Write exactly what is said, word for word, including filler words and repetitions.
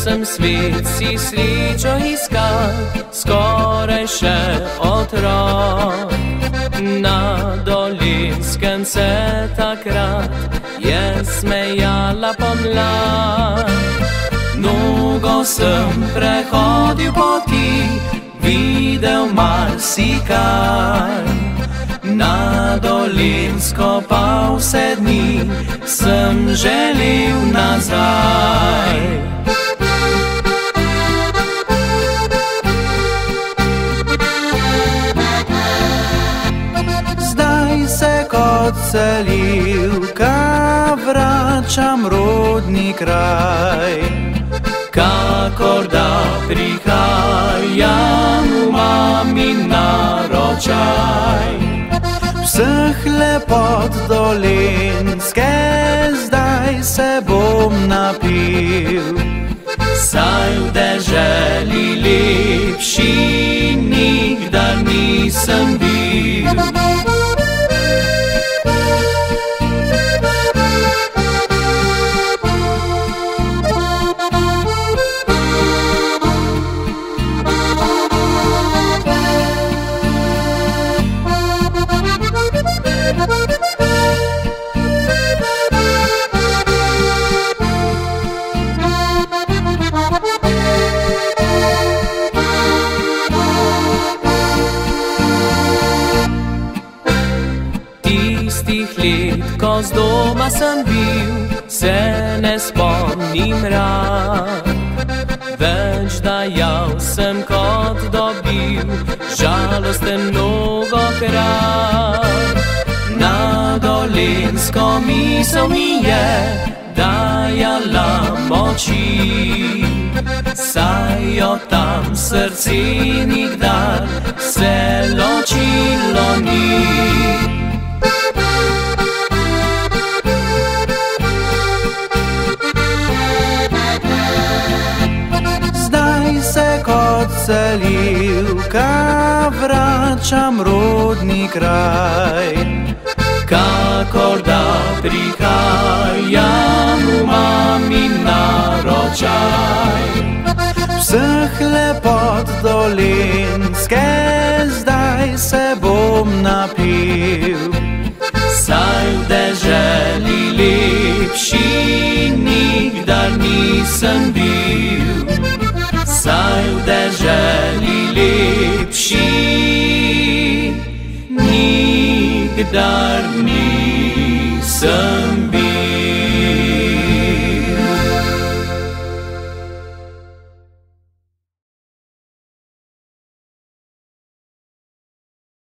sem svet si srečo iskal, skoraj še otrok. Na Dolenjskem se takrat je smejala pomlad. Mnogo sem prehodil poti, videl marsikaj. Na Dolenjsko pa vse dni sem želel nazaj. Zdaj se kot selivka vračam rodni kraj, kakor da prihajam v mamin naročaj. Vseh lepot Dolenjske zdaj se bom napil, saj v deželi lepši nikdar nisem bil. Tistih let, ko z doma sem bil, se ne spomnim rad. Več dajal sem kot dobil, žalosten mnogokrat. Na Dolenjsko misel mi je dajala moči, saj jo tam srce nikdar se ločilo ni. Kot selivka vračam rodni kraj, kakor da prihajam v mamin naročaj. Vseh lepot Dolenjske zdaj se bom napil, saj v deželi lepši nikdar nisem bil. Saj v deželi lepši nikdar nisem bil.